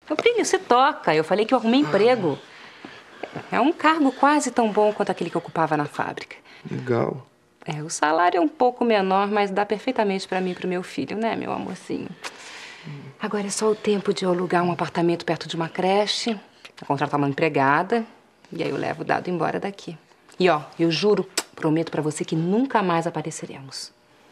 Ô, Plínio, se toca. Eu falei que eu arrumei emprego. É um cargo quase tão bom quanto aquele que eu ocupava na fábrica. Legal. O salário é um pouco menor, mas dá perfeitamente pra mim e pro meu filho, né, meu amorzinho? Agora é só o tempo de eu alugar um apartamento perto de uma creche, contratar uma empregada, e aí eu levo o Dado embora daqui. E ó, eu juro, prometo pra você que nunca mais apareceremos.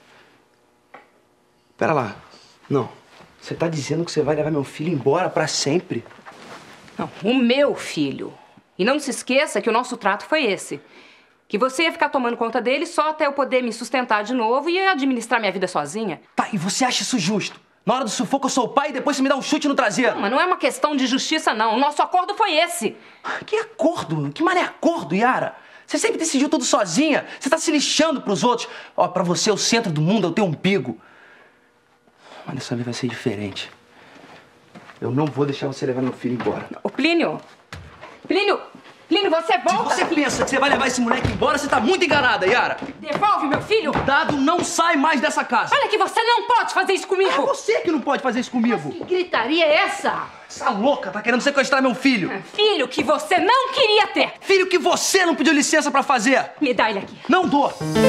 Pera lá. Não. Você tá dizendo que você vai levar meu filho embora pra sempre? Não, o meu filho. E não se esqueça que o nosso trato foi esse. Que você ia ficar tomando conta dele só até eu poder me sustentar de novo e administrar minha vida sozinha. Tá, e você acha isso justo? Na hora do sufoco eu sou o pai e depois você me dá um chute no traseiro. Não, mas não é uma questão de justiça, não. O nosso acordo foi esse. Que acordo? Que mané acordo, Yara? Você sempre decidiu tudo sozinha. Você tá se lixando pros outros. Ó, pra você o centro do mundo é o teu umbigo. Mas dessa vez vai ser diferente. Eu não vou deixar você levar meu filho embora. Ô, Plínio! Plínio! Plínio, você volta! Se você pensa que você vai levar esse moleque embora, você tá muito enganada, Yara! Devolve meu filho! Dado não sai mais dessa casa! Olha que você não pode fazer isso comigo! É você que não pode fazer isso comigo! Mas que gritaria é essa? Essa louca tá querendo sequestrar meu filho! Filho que você não queria ter! Filho que você não pediu licença pra fazer! Me dá ele aqui! Não dou!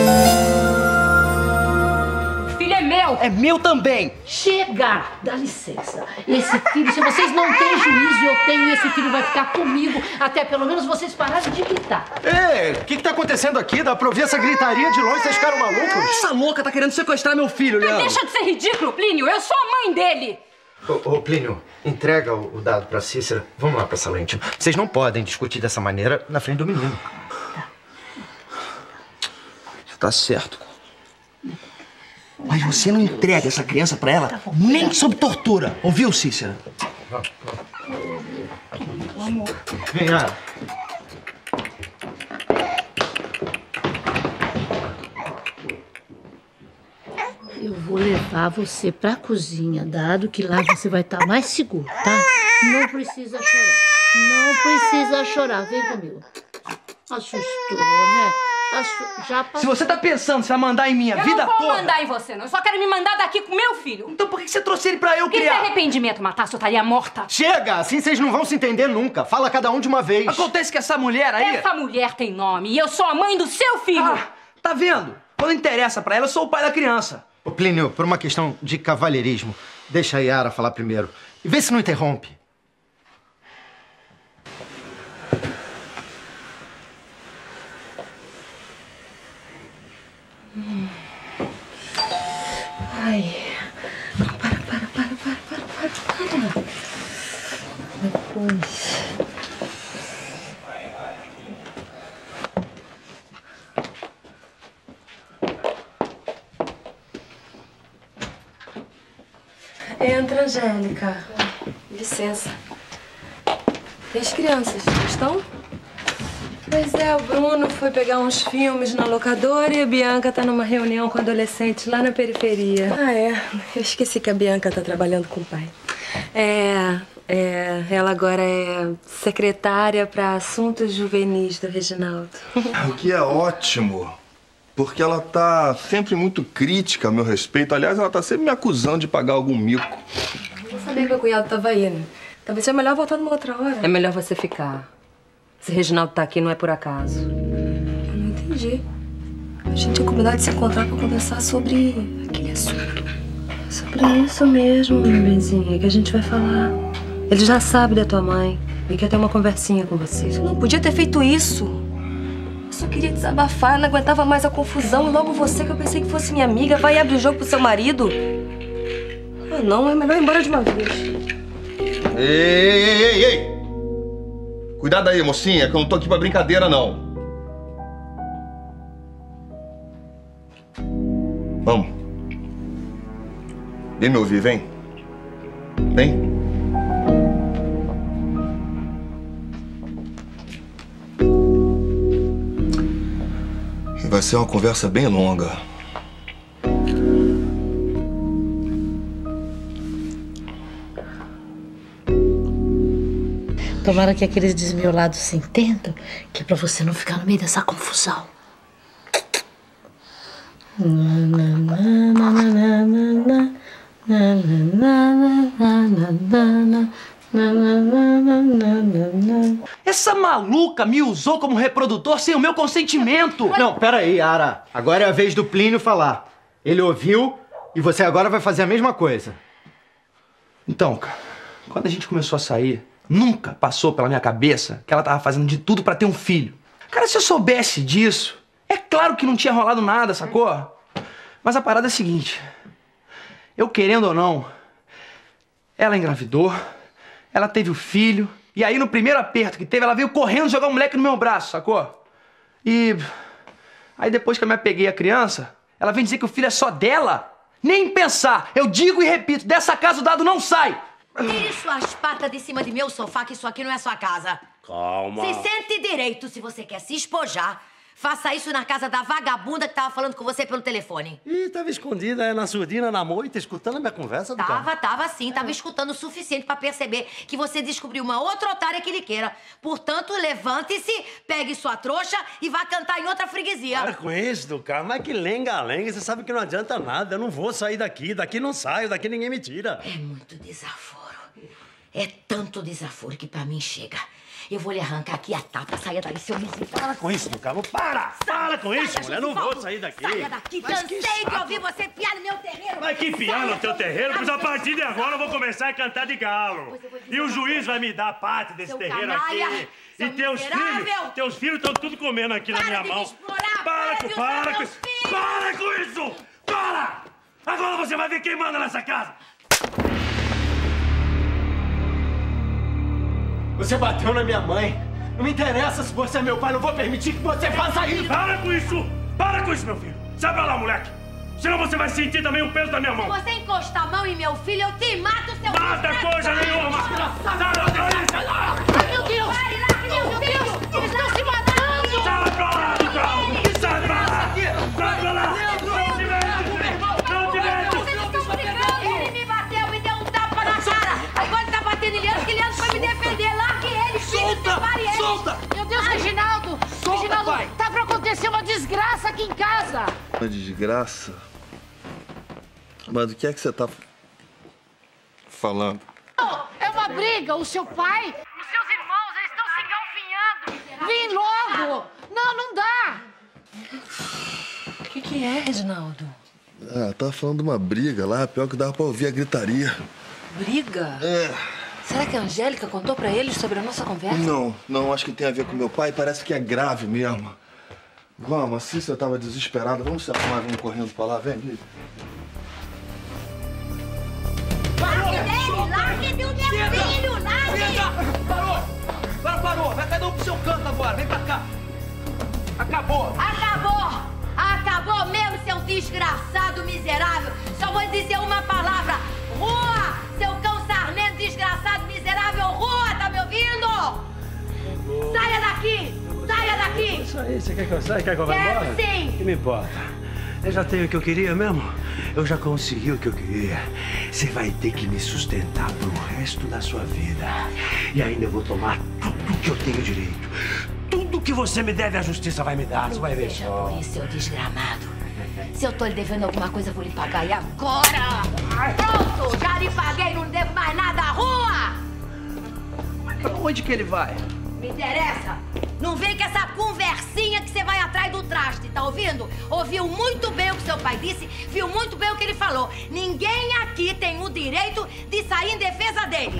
O filho é meu! É meu também! Chega! Dá licença. Esse filho, se vocês não têm juízo, eu tenho, esse filho vai ficar comigo até pelo menos vocês pararem de gritar. Ei, o que tá acontecendo aqui? Dá pra ouvir essa gritaria de longe, vocês ficaram malucos? Essa louca tá querendo sequestrar meu filho, Leandro! Deixa de ser ridículo, Plínio! Eu sou a mãe dele! Ô, Plínio, entrega o Dado pra Cícera. Vamos lá pra sala íntima. Vocês não podem discutir dessa maneira na frente do menino. Você tá certo. Mas você não entrega essa criança pra ela nem sob tortura. Ouviu, Cícera? Amor. Vem, Yara. Eu vou levar você pra cozinha, Dado que lá você vai estar mais seguro, tá? Não precisa chorar. Não precisa chorar. Vem comigo. Assustou, né? Já passou. Se você tá pensando se vai mandar em mim a vida toda... Eu não vou mandar em você, não. Eu só quero me mandar daqui com meu filho. Então por que você trouxe ele pra eu Porque criar? se arrependimento matasse, eu estaria morta. Chega! Assim vocês não vão se entender nunca. Fala cada um de uma vez. Acontece que essa mulher aí... Essa mulher tem nome e eu sou a mãe do seu filho. Ah, tá vendo? Quando interessa pra ela, eu sou o pai da criança. Ô, Plínio, por uma questão de cavalheirismo, deixa a Yara falar primeiro. E vê se não interrompe. Ai. Para. Depois. Entra, Angélica. Licença. E as crianças, estão? Pois é, o Bruno foi pegar uns filmes na locadora e a Bianca tá numa reunião com adolescentes lá na periferia. Ah, é. Eu esqueci que a Bianca tá trabalhando com o pai. Ela agora é secretária para assuntos juvenis do Reginaldo. O que é ótimo, porque ela tá sempre muito crítica a meu respeito. Aliás, ela tá sempre me acusando de pagar algum mico. Eu sabia que o cunhado tava aí, né? Talvez seja melhor voltar numa outra hora. É melhor você ficar. Se Reginaldo tá aqui, não é por acaso. Eu não entendi. A gente tinha combinado de se encontrar pra conversar sobre aquele assunto. Sobre isso mesmo, meu benzinho, que a gente vai falar. Ele já sabe da tua mãe e quer ter uma conversinha com você. Você não podia ter feito isso. Eu só queria desabafar, não aguentava mais a confusão. Logo você, que eu pensei que fosse minha amiga, vai abrir o jogo pro seu marido. Ah, não, é melhor ir embora de uma vez. Ei! Cuidado aí, mocinha, que eu não tô aqui pra brincadeira, não. Vamos. Vem me ouvir, vem. Vem. E vai ser uma conversa bem longa. Tomara que aqueles desmiolados se entendam, que é pra você não ficar no meio dessa confusão. Essa maluca me usou como reprodutor sem o meu consentimento. Não, peraí, Yara. Agora é a vez do Plínio falar. Ele ouviu e você agora vai fazer a mesma coisa. Então, cara, quando a gente começou a sair, nunca passou pela minha cabeça que ela tava fazendo de tudo pra ter um filho. Cara, se eu soubesse disso, é claro que não tinha rolado nada, sacou? Mas a parada é a seguinte. Eu querendo ou não, ela engravidou, ela teve o filho, e aí no primeiro aperto que teve, ela veio correndo jogar o moleque no meu braço, sacou? E aí depois que eu me apeguei à criança, ela vem dizer que o filho é só dela. Nem pensar, eu digo e repito, dessa casa o dado não sai. Tire suas patas de cima de meu sofá, que isso aqui não é sua casa. Calma. Se sente direito se você quer se espojar. Faça isso na casa da vagabunda que tava falando com você pelo telefone. Ih, tava escondida na surdina, na moita, escutando a minha conversa do carro. Tava sim, tava escutando o suficiente pra perceber que você descobriu uma outra otária que lhe queira. Portanto, levante-se, pegue sua trouxa e vá cantar em outra freguesia. Para com isso, do carro. Mas que lenga-lenga. Você sabe que não adianta nada. Eu não vou sair daqui. Daqui não saio. Daqui ninguém me tira. É muito desaforo. É tanto desaforo que pra mim chega. Eu vou lhe arrancar aqui a tapa. Saia daí, seu vizinho. Para com isso, do carro. Para com isso, mulher. Não vou sair daqui. Saia daqui. Cansei de ouvir você piar no meu terreiro. Mas que piar no teu terreiro? Pois a partir de agora eu vou começar a cantar de galo. E o juiz vai me dar parte desse Seu terreiro canalha, aqui. seu E teus filhos estão tudo comendo aqui na minha de mão. me explorar, Para com meus filhos. Para com isso! Para! Agora você vai ver quem manda nessa casa. Você bateu na minha mãe. Não me interessa se você é meu pai. Não vou permitir que você faça isso. Para com isso! Para com isso, meu filho! Sai pra lá, moleque! Senão você vai sentir também o peso da minha mão. Se você encostar a mão em meu filho, eu te mato, seu Nada, coisa nenhuma! Ai, meu Deus! Pare lá, meu Deus! Eles estão se matando! Sai pra lá, do carro! Sai pra lá! Sai pra lá! Não te mete! Não te mete! Vocês estão brigando! Ele me bateu, me deu um tapa na cara! Agora ele tá batendo em Leandro, que Leandro foi me defender! Largue ele! Separe ele! Solta! Meu Deus, Reginaldo! Solta, Reginaldo, pai. tá pra acontecer uma desgraça aqui em casa! Uma desgraça? Mas o que é que você tá falando? É uma briga, o seu pai, os seus irmãos, eles estão se engalfinhando! Vem logo! Não, não dá! O que é, Reginaldo? Ah, tava falando de uma briga lá, pior que dava pra ouvir a gritaria. Briga? É. Será que a Angélica contou pra eles sobre a nossa conversa? Não, acho que tem a ver com meu pai, parece que é grave mesmo. Vamos, assim você tava desesperada, vamos se arrumar, vamos correndo pra lá, vem, Lívia. Largue dele! Largue do meu filho! Largue! Parou! Agora parou! Vai cada um pro seu canto agora! Vem pra cá! Acabou! Acabou! Acabou mesmo, seu desgraçado miserável! Só vou dizer uma palavra! Rua! Seu cão sarnento, desgraçado, miserável! Rua! Tá me ouvindo? Saia daqui! Saia daqui! Isso aí, você quer que eu saia? Quer que eu vá Quero embora? sim. O que me importa? Eu já tenho o que eu queria mesmo. Eu já consegui o que eu queria. Você vai ter que me sustentar pro resto da sua vida. E ainda eu vou tomar tudo que eu tenho direito. Tudo que você me deve, a justiça vai me dar. Você vai ver Veja só. por isso, seu desgramado. Se eu tô lhe devendo alguma coisa, eu vou lhe pagar. E agora? Pronto! Já lhe paguei, não devo mais nada. Rua! Pra onde que ele vai? Me interessa? Não vem com essa conversinha que você vai atrás do traste, tá ouvindo? Ouviu muito bem o que seu pai disse, viu muito bem o que ele falou. Ninguém aqui tem o direito de sair em defesa dele.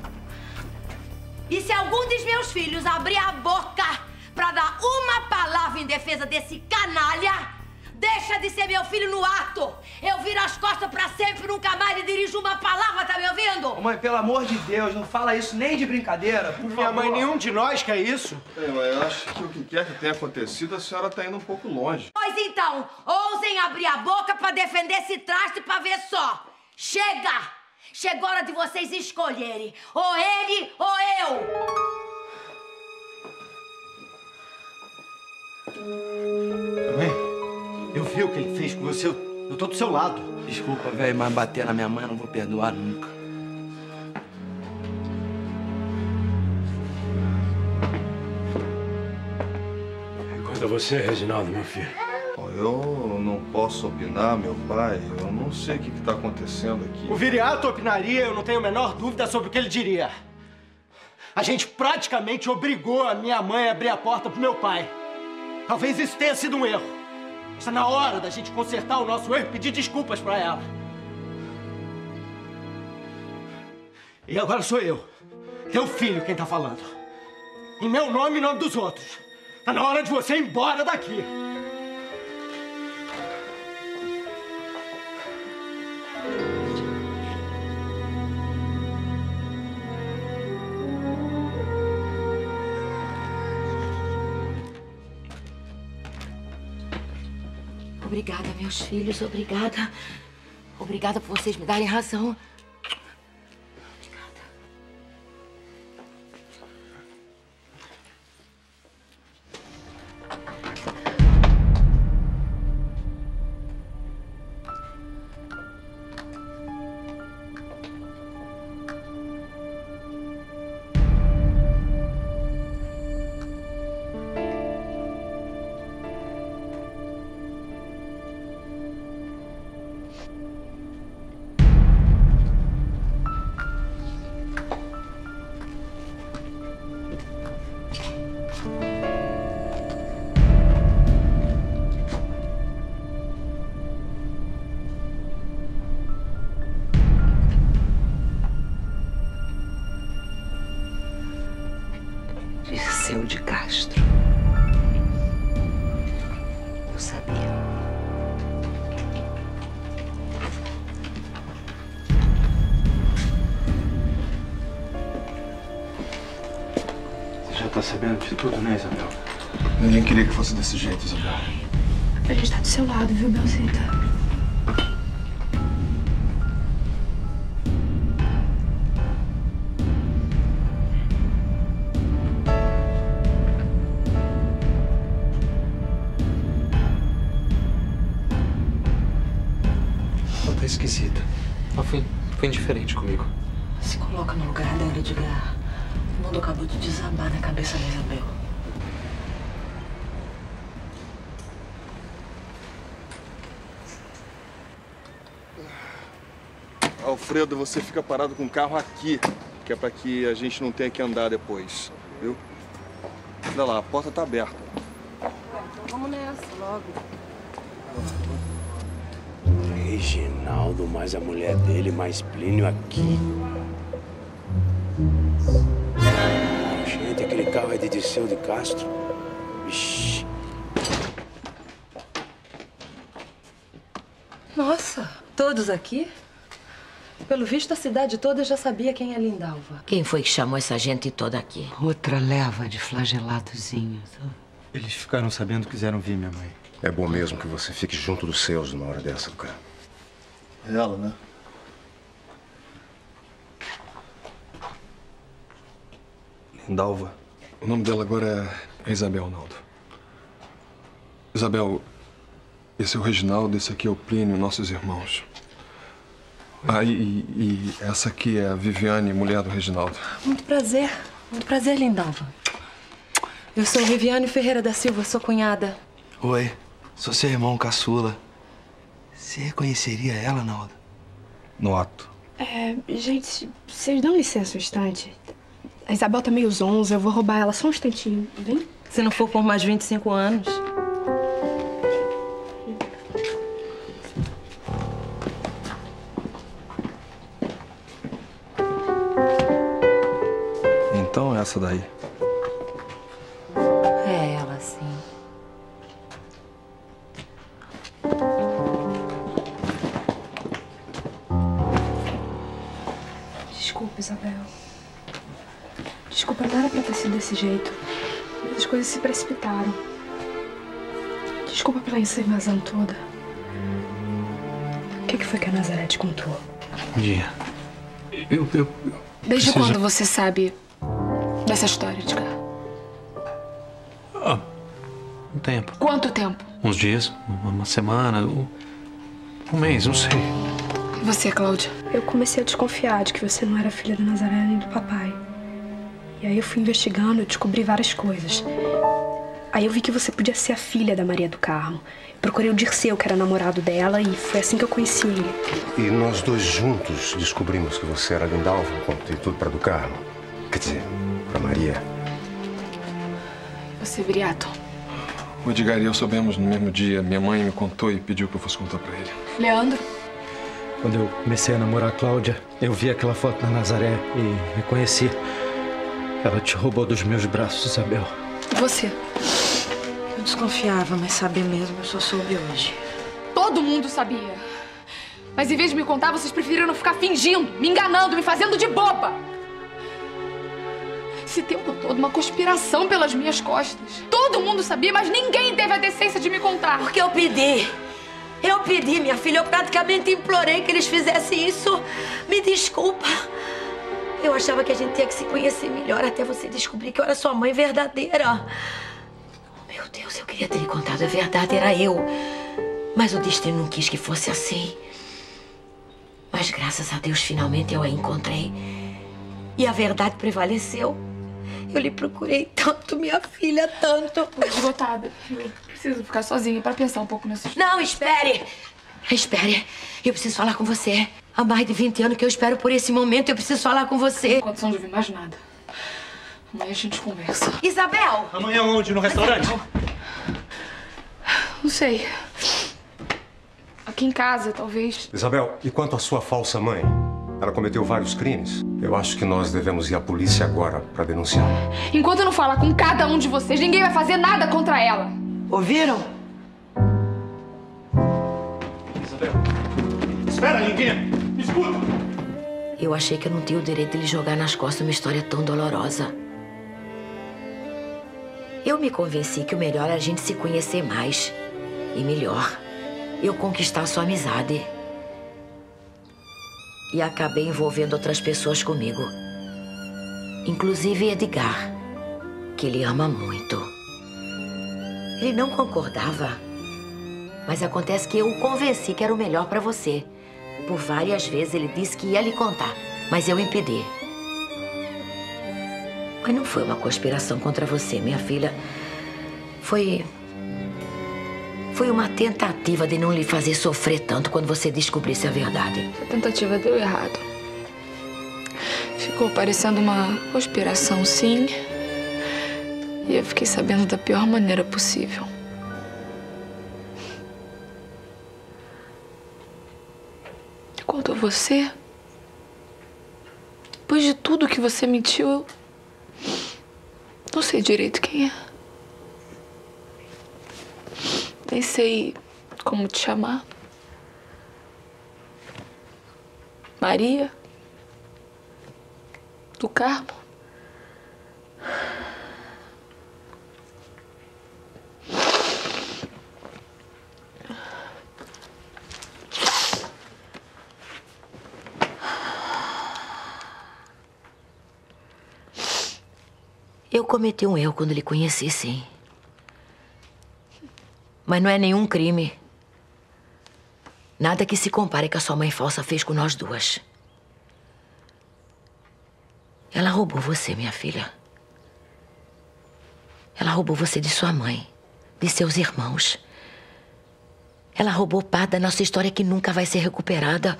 E se algum dos meus filhos abrir a boca pra dar uma palavra em defesa desse canalha, deixa de ser meu filho no ato. Eu viro as costas pra sempre, nunca mais lhe dirijo uma palavra, tá me ouvindo? Ô, mãe, pelo amor de Deus, não fala isso nem de brincadeira, por Minha favor. mãe, nenhum de nós quer isso. Ei, mãe, eu acho que o que quer que tenha acontecido, a senhora tá indo um pouco longe. Pois então, ousem abrir a boca pra defender esse traste pra ver só. Chega! Chegou a hora de vocês escolherem. Ou ele ou eu. Mãe, eu vi o que ele fez com você. Eu tô do seu lado. Desculpa, velho, mas bater na minha mãe eu não vou perdoar nunca. Quanto a você, Reginaldo, meu filho. Bom, eu não posso opinar, meu pai. Eu não sei o que tá acontecendo aqui. O viriato opinaria, eu não tenho a menor dúvida sobre o que ele diria. A gente praticamente obrigou a minha mãe a abrir a porta pro meu pai. Talvez isso tenha sido um erro. Está na hora da gente consertar o nosso erro e pedir desculpas pra ela. E agora sou eu, teu filho, quem tá falando. Em meu nome e em nome dos outros. Tá na hora de você ir embora daqui. Obrigada, meus filhos, obrigada. Obrigada por vocês me darem razão. Dirceu de Castro. Eu sabia. Você já tá sabendo de tudo, né, Isabel? Ninguém queria que fosse desse jeito, Isabel. A gente tá do seu lado, viu, Belzita? Ela tá esquisita. Ela foi indiferente comigo. Se coloca no lugar dela, Edgar. O mundo acabou de desabar na cabeça da Isabel. Alfredo, você fica parado com o carro aqui, que é pra que a gente não tenha que andar depois, viu? Olha lá, a porta tá aberta. Então vamos nessa, logo. Reginaldo, mais a mulher dele, mais Plínio aqui. Gente, aquele carro é de Dirceu de Castro. Ixi. Nossa, todos aqui? Pelo visto, a cidade toda já sabia quem é Lindalva. Quem foi que chamou essa gente toda aqui? Outra leva de flageladozinhos. Eles ficaram sabendo, quiseram vir, minha mãe. É bom mesmo que você fique junto dos seus numa hora dessa, cara. É ela, né? Lindalva. O nome dela agora é Isabel, Naldo. Isabel, esse é o Reginaldo, esse aqui é o Plínio, nossos irmãos. Ah, e essa aqui é a Viviane, mulher do Reginaldo. Muito prazer, Lindalva. Eu sou Viviane Ferreira da Silva, sua cunhada. Oi, sou seu irmão caçula. Você reconheceria ela, Naldo? No ato. Gente, vocês dão licença um instante? A Isabel tá meio zonza, eu vou roubar ela só um instantinho, vem? Se não for por mais 25 anos. Então, essa daí. É ela, sim. Desculpa, Isabel. Desculpa, não era pra ter sido desse jeito. As coisas se precipitaram. Desculpa pela essa invasão toda. O que foi que a Nazaré te contou? Dia. Desde quando você sabe dessa história, Edgar? Um tempo. Quanto tempo? Uns dias, uma semana, um mês, não sei. E você, Cláudia? Eu comecei a desconfiar de que você não era filha da Nazaré nem do papai. E aí eu fui investigando e descobri várias coisas. Aí eu vi que você podia ser a filha da Maria do Carmo. Procurei o Dirceu, que era namorado dela, e foi assim que eu conheci ele. E nós dois juntos descobrimos que você era Lindalva, contei tudo para do Carmo. Quer dizer, pra Maria. Você, Viriato? O Edgar e eu soubemos no mesmo dia. Minha mãe me contou e pediu que eu fosse contar pra ele. Leandro? Quando eu comecei a namorar a Cláudia, eu vi aquela foto na Nazaré e reconheci. Ela te roubou dos meus braços, Isabel. E você? Eu desconfiava, mas saber mesmo eu só soube hoje. Todo mundo sabia. Mas em vez de me contar, vocês preferiram ficar fingindo, me enganando, me fazendo de boba. Esse tempo todo, uma conspiração pelas minhas costas. Todo mundo sabia, mas ninguém teve a decência de me contar. Porque eu pedi. Eu pedi, minha filha. Eu praticamente implorei que eles fizessem isso. Me desculpa. Eu achava que a gente tinha que se conhecer melhor até você descobrir que eu era sua mãe verdadeira. Meu Deus, eu queria ter lhe contado a verdade. Era eu. Mas o destino não quis que fosse assim. Mas graças a Deus, finalmente eu a encontrei. E a verdade prevaleceu. Eu lhe procurei tanto, minha filha, tanto. Tô esgotada. Eu preciso ficar sozinha pra pensar um pouco nessas... Não, espere! Espere. Eu preciso falar com você. Há mais de 20 anos que eu espero por esse momento. Eu preciso falar com você. Não tem condição de ouvir mais nada. Amanhã a gente conversa. Isabel! Amanhã onde? No restaurante? Não sei. Aqui em casa, talvez. Isabel, e quanto à sua falsa mãe? Ela cometeu vários crimes. Eu acho que nós devemos ir à polícia agora para denunciar. Enquanto eu não falar com cada um de vocês, ninguém vai fazer nada contra ela. Ouviram? Isabel. Espera, Lindinha. Escuta. Eu achei que eu não tinha o direito de lhe jogar nas costas uma história tão dolorosa. Eu me convenci que o melhor era a gente se conhecer mais. E melhor, eu conquistar sua amizade. E acabei envolvendo outras pessoas comigo. Inclusive Edgar, que ele ama muito. Ele não concordava. Mas acontece que eu o convenci que era o melhor pra você. Por várias vezes ele disse que ia lhe contar, mas eu impedi. Mas não foi uma conspiração contra você, minha filha. Foi uma tentativa de não lhe fazer sofrer tanto quando você descobrisse a verdade. A tentativa deu errado. Ficou parecendo uma conspiração, sim. E eu fiquei sabendo da pior maneira possível. Quanto a você, depois de tudo que você mentiu, eu não sei direito quem é. Nem sei como te chamar. Maria? Do Carmo? Eu cometi um erro quando lhe conheci, sim. Mas não é nenhum crime. Nada que se compare que a sua mãe falsa fez com nós duas. Ela roubou você, minha filha. Ela roubou você de sua mãe, de seus irmãos. Ela roubou parte da nossa história que nunca vai ser recuperada.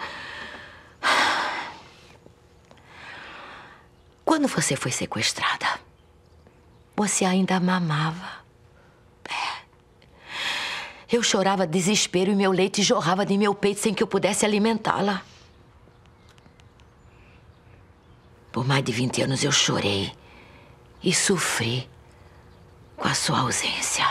Quando você foi sequestrada, você ainda mamava. Eu chorava de desespero e meu leite jorrava de meu peito sem que eu pudesse alimentá-la. Por mais de 20 anos eu chorei e sofri com a sua ausência.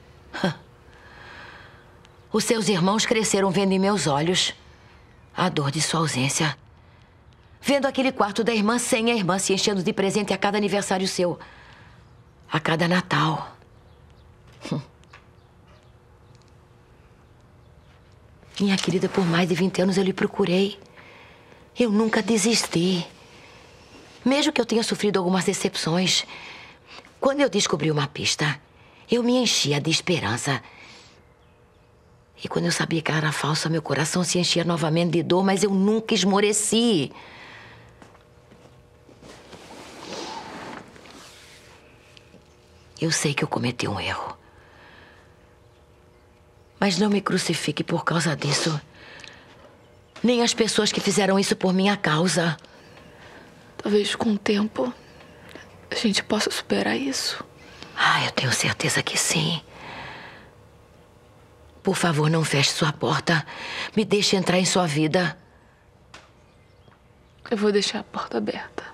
Os seus irmãos cresceram vendo em meus olhos a dor de sua ausência. Vendo aquele quarto da irmã sem a irmã se enchendo de presente a cada aniversário seu. A cada Natal. Minha querida, por mais de 20 anos eu lhe procurei. Eu nunca desisti. Mesmo que eu tenha sofrido algumas decepções. Quando eu descobri uma pista, eu me enchia de esperança. E quando eu sabia que ela era falsa, meu coração se enchia novamente de dor, mas eu nunca esmoreci. Eu sei que eu cometi um erro. Mas não me crucifique por causa disso. Nem as pessoas que fizeram isso por minha causa. Talvez com o tempo a gente possa superar isso. Ah, eu tenho certeza que sim. Por favor, não feche sua porta. Me deixe entrar em sua vida. Eu vou deixar a porta aberta.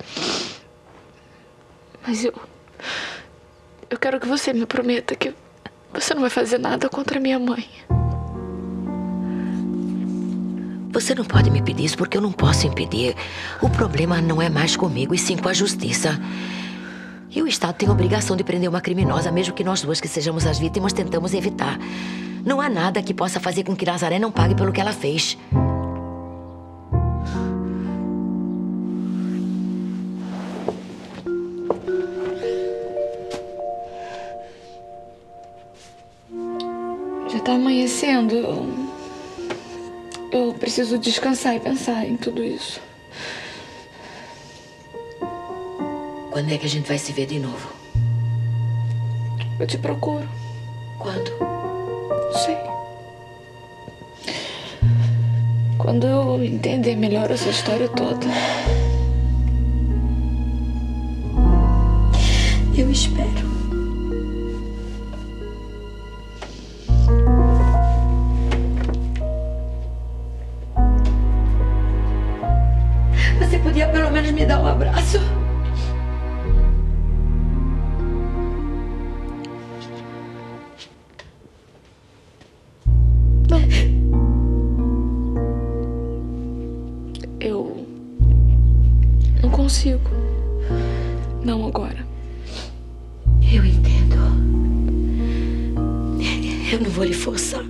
Mas eu quero que você me prometa que você não vai fazer nada contra minha mãe. Você não pode me pedir isso porque eu não posso impedir. O problema não é mais comigo, e sim com a justiça. E o Estado tem a obrigação de prender uma criminosa, mesmo que nós duas, que sejamos as vítimas, tentamos evitar. Não há nada que possa fazer com que Nazaré não pague pelo que ela fez. Já tá amanhecendo. Eu preciso descansar e pensar em tudo isso. Quando é que a gente vai se ver de novo? Eu te procuro. Quando? Não sei. Quando eu entender melhor essa história toda. Eu espero. Você podia pelo menos me dar um abraço? Eu não consigo. Não agora. Eu entendo. Eu não vou lhe forçar.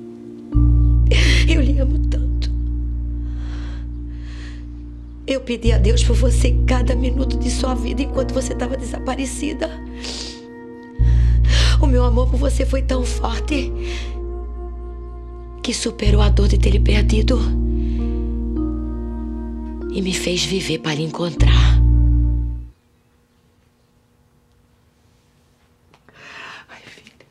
Eu lhe amo tanto. Eu pedi a Deus por você em cada minuto de sua vida enquanto você estava desaparecida. O meu amor por você foi tão forte que superou a dor de ter lhe perdido e me fez viver para lhe encontrar. Ai, filha.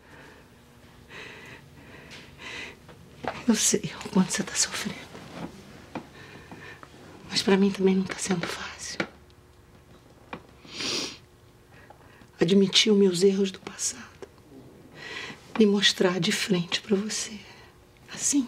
Eu sei o quanto você está sofrendo. Mas pra mim também não tá sendo fácil. Admitir os meus erros do passado. Me mostrar de frente pra você. Assim.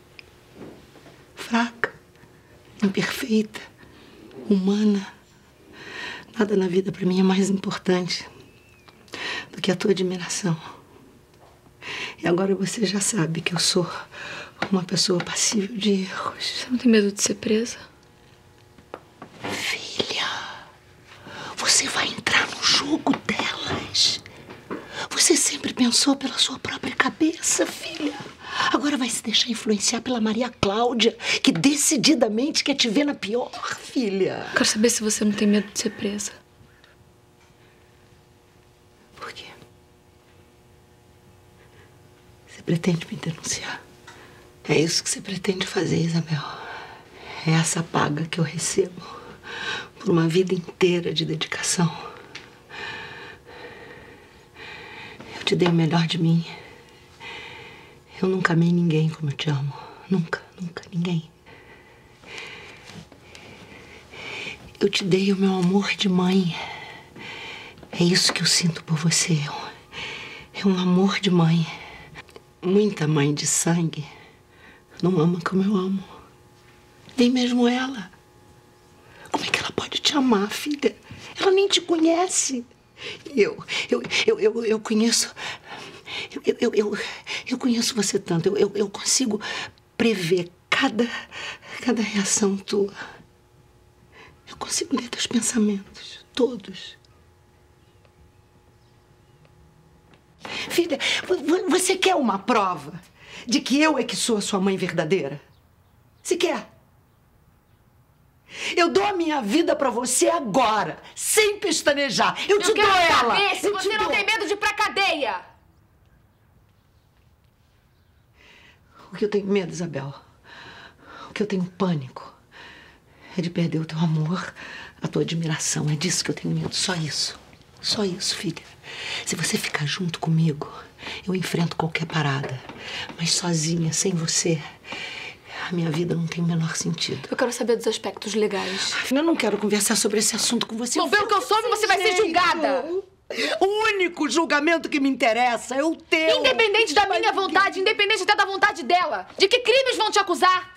Fraca. Imperfeita. Humana. Nada na vida pra mim é mais importante do que a tua admiração. E agora você já sabe que eu sou uma pessoa passível de erros. Você não tem medo de ser presa? Filha, você vai entrar no jogo delas. Você sempre pensou pela sua própria cabeça, filha. Agora vai se deixar influenciar pela Maria Cláudia, que decididamente quer te ver na pior, filha. Quero saber se você não tem medo de ser presa. Por quê? Você pretende me denunciar? É isso que você pretende fazer, Isabel? É essa paga que eu recebo por uma vida inteira de dedicação. Eu te dei o melhor de mim. Eu nunca amei ninguém como eu te amo. Nunca, nunca, ninguém. Eu te dei o meu amor de mãe. É isso que eu sinto por você. É um amor de mãe. Muita mãe de sangue não ama como eu amo. Nem mesmo ela. Como é que ela pode te amar, filha? Ela nem te conhece. Eu conheço... Eu conheço você tanto. Eu consigo prever cada reação tua. Eu consigo ler teus pensamentos. Todos. Filha, você quer uma prova de que eu é que sou a sua mãe verdadeira? Você quer? Eu dou a minha vida pra você agora, sem pestanejar. Eu te dou ela. Eu quero saber se você não tem medo de ir pra cadeia. O que eu tenho medo, Isabel, o que eu tenho pânico é de perder o teu amor, a tua admiração. É disso que eu tenho medo, só isso. Só isso, filha. Se você ficar junto comigo, eu enfrento qualquer parada. Mas sozinha, sem você, a minha vida não tem o menor sentido. Eu quero saber dos aspectos legais. Eu não quero conversar sobre esse assunto com você. Bom, pelo que eu soube, você vai ser julgada. nada. O único julgamento que me interessa é o teu. Independente da minha vontade, independente até da vontade dela. De que crimes vão te acusar?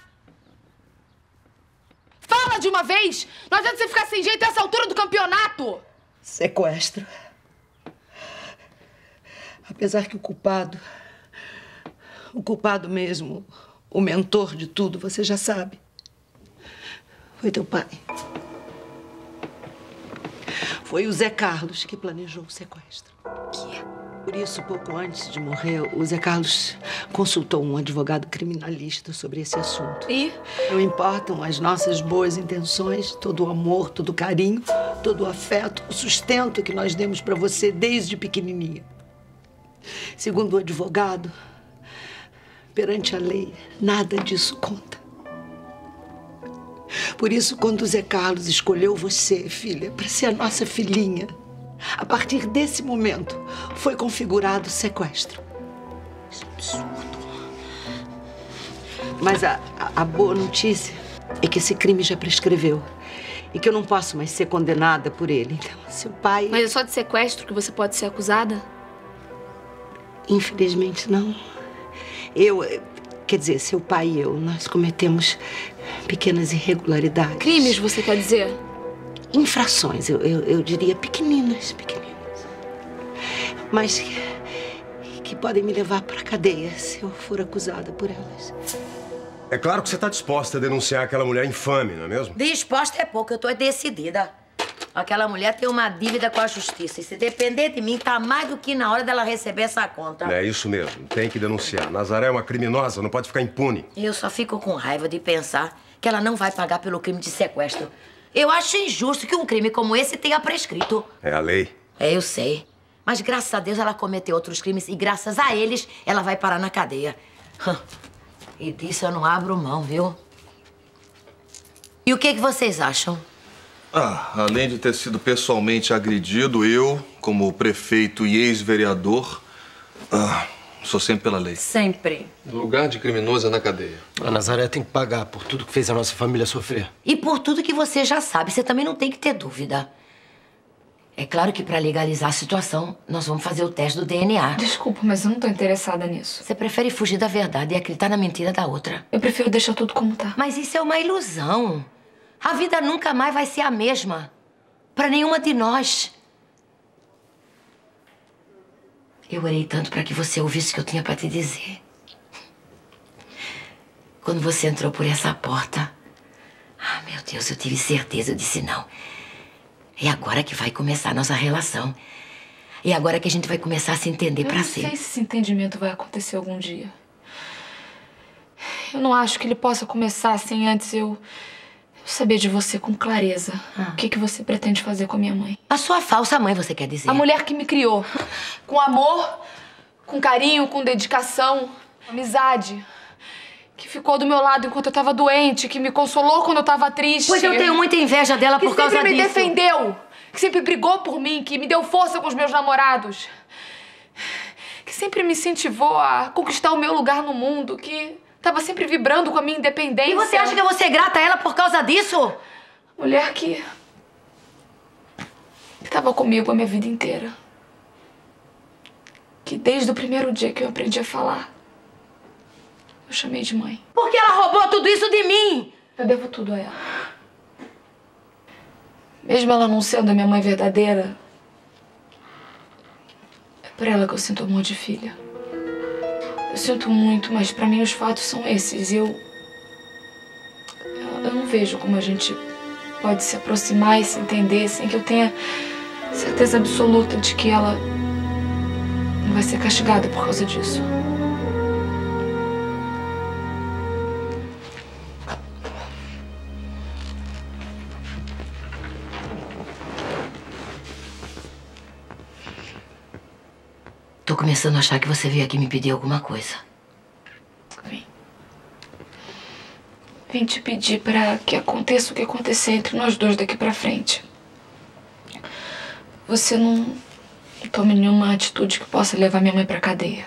Fala de uma vez! Não adianta você ficar sem jeito a essa altura do campeonato! Sequestro. Apesar que o culpado mesmo, o mentor de tudo, você já sabe. Foi teu pai. Foi o Zé Carlos que planejou o sequestro. Por isso, pouco antes de morrer, o Zé Carlos consultou um advogado criminalista sobre esse assunto. E? Não importam as nossas boas intenções, todo o amor, todo o carinho, todo o afeto, o sustento que nós demos pra você desde pequenininha. Segundo o advogado, perante a lei, nada disso conta. Por isso, quando o Zé Carlos escolheu você, filha, para ser a nossa filhinha, a partir desse momento, foi configurado o sequestro. Isso é absurdo. Mas a boa notícia é que esse crime já prescreveu e que eu não posso mais ser condenada por ele. Então, seu pai... Mas é só de sequestro que você pode ser acusada? Infelizmente, não. Quer dizer, seu pai e eu, nós cometemos pequenas irregularidades. Crimes, você quer dizer? Infrações, eu diria pequeninas. Mas que podem me levar para a cadeia se eu for acusada por elas. É claro que você está disposta a denunciar aquela mulher infame, não é mesmo? Disposta é pouco, eu tô decidida. Aquela mulher tem uma dívida com a justiça. E se depender de mim, tá mais do que na hora dela receber essa conta. É isso mesmo, tem que denunciar. Nazaré é uma criminosa, não pode ficar impune. Eu só fico com raiva de pensar que ela não vai pagar pelo crime de sequestro. Eu acho injusto que um crime como esse tenha prescrito. É a lei. É, eu sei. Mas graças a Deus ela cometeu outros crimes e graças a eles ela vai parar na cadeia. E disso eu não abro mão, viu? E o que vocês acham? Além de ter sido pessoalmente agredido, eu, como prefeito e ex-vereador, sou sempre pela lei. Sempre. O lugar de criminoso é na cadeia. A Nazaré tem que pagar por tudo que fez a nossa família sofrer. E por tudo que você já sabe, você também não tem que ter dúvida. É claro que para legalizar a situação, nós vamos fazer o teste do DNA. Desculpa, mas eu não tô interessada nisso. Você prefere fugir da verdade e acreditar na mentira da outra. Eu prefiro deixar tudo como tá. Mas isso é uma ilusão. A vida nunca mais vai ser a mesma. Pra nenhuma de nós. Eu orei tanto pra que você ouvisse o que eu tinha pra te dizer. Quando você entrou por essa porta... meu Deus, eu tive certeza. Eu disse não. É agora que vai começar a nossa relação. É agora que a gente vai começar a se entender pra sempre. Eu não sei se esse entendimento vai acontecer algum dia. Eu não acho que ele possa começar sem antes eu saber de você com clareza. O que você pretende fazer com a minha mãe? A sua falsa mãe, você quer dizer? A mulher que me criou. Com amor, com carinho, com dedicação, amizade. Que ficou do meu lado enquanto eu tava doente, que me consolou quando eu tava triste. Pois eu tenho muita inveja dela por causa disso. Que sempre me defendeu. Que sempre brigou por mim, que me deu força com os meus namorados. Que sempre me incentivou a conquistar o meu lugar no mundo, que... tava sempre vibrando com a minha independência. E você acha que eu vou ser grata a ela por causa disso? Mulher que tava comigo a minha vida inteira. Que desde o primeiro dia que eu aprendi a falar, eu chamei de mãe. Porque ela roubou tudo isso de mim! Eu devo tudo a ela. Mesmo ela não sendo a minha mãe verdadeira, é por ela que eu sinto amor de filha. Eu sinto muito, mas pra mim os fatos são esses. Eu não vejo como a gente pode se aproximar e se entender sem que eu tenha certeza absoluta de que ela não vai ser castigada por causa disso. Tô começando a achar que você veio aqui me pedir alguma coisa. Vim te pedir pra que aconteça o que acontecer entre nós dois daqui pra frente. Você não tome nenhuma atitude que possa levar minha mãe pra cadeia.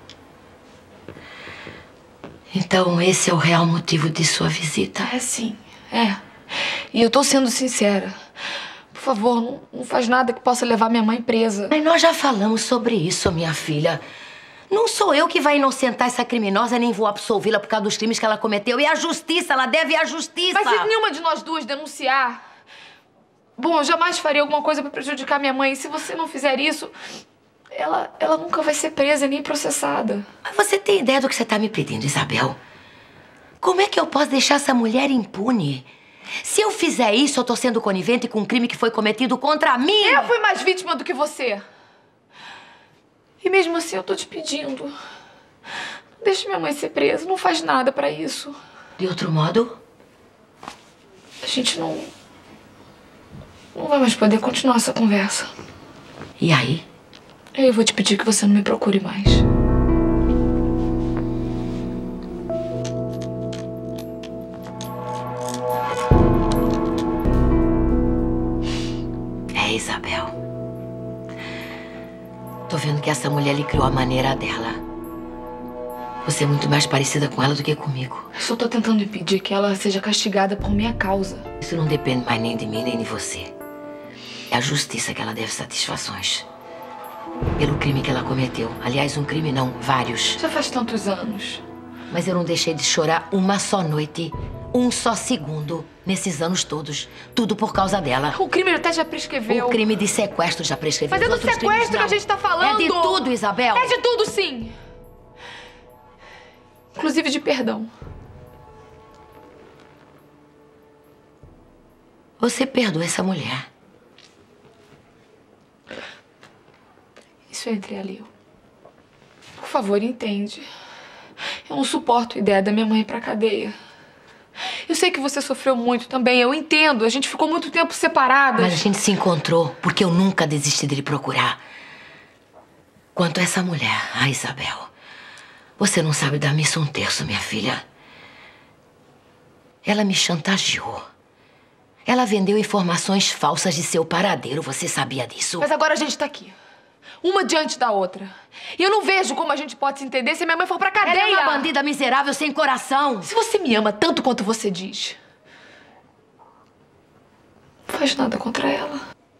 Então esse é o real motivo de sua visita? É sim, é. E eu tô sendo sincera. Por favor, não faz nada que possa levar minha mãe presa. Mas nós já falamos sobre isso, minha filha. Não sou eu que vai inocentar essa criminosa, nem vou absolvê-la por causa dos crimes que ela cometeu. E a justiça, ela deve ir à justiça. Mas se nenhuma de nós duas denunciar... Bom, eu jamais faria alguma coisa pra prejudicar minha mãe. E se você não fizer isso, ela nunca vai ser presa nem processada. Mas você tem ideia do que você tá me pedindo, Isabel? Como é que eu posso deixar essa mulher impune? Se eu fizer isso, eu tô sendo conivente com um crime que foi cometido contra mim. Eu fui mais vítima do que você. E mesmo assim eu tô te pedindo. Deixa minha mãe ser presa, não faz nada pra isso. De outro modo? A gente não vai mais poder continuar essa conversa. E aí? Eu vou te pedir que você não me procure mais. Isabel. Tô vendo que essa mulher lhe criou a maneira dela. Você é muito mais parecida com ela do que comigo. Eu só tô tentando impedir que ela seja castigada por minha causa. Isso não depende mais nem de mim, nem de você. É a justiça que ela deve satisfações. Pelo crime que ela cometeu. Aliás, um crime não, vários. Já faz tantos anos. Mas eu não deixei de chorar uma só noite, um só segundo, nesses anos todos. Tudo por causa dela. O crime até já prescreveu. O crime de sequestro já prescreveu. Mas é do sequestro que a gente tá falando. É de tudo, Isabel. É de tudo, sim. Inclusive de perdão. Você perdoa essa mulher? Isso é entre ela e eu. Por favor, entende. Eu não suporto a ideia da minha mãe ir pra cadeia. Eu sei que você sofreu muito também, eu entendo. A gente ficou muito tempo separadas. Mas a gente se encontrou porque eu nunca desisti de lhe procurar. Quanto a essa mulher, a Isabel, você não sabe dar missa um terço, minha filha. Ela me chantageou. Ela vendeu informações falsas de seu paradeiro. Você sabia disso? Mas agora a gente tá aqui. Uma diante da outra. E eu não vejo como a gente pode se entender se minha mãe for pra cadeia. Ela é uma bandida miserável sem coração. Se você me ama tanto quanto você diz, não faz nada contra ela.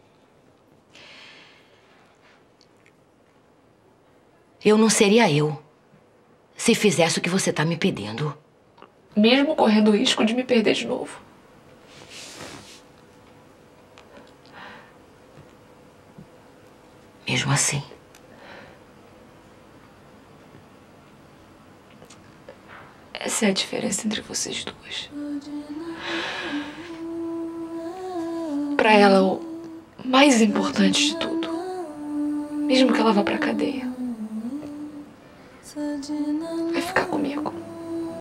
Eu não seria eu se fizesse o que você tá me pedindo. Mesmo correndo o risco de me perder de novo. Mesmo assim. Essa é a diferença entre vocês duas. Pra ela, o mais importante de tudo, mesmo que ela vá pra cadeia, vai ficar comigo.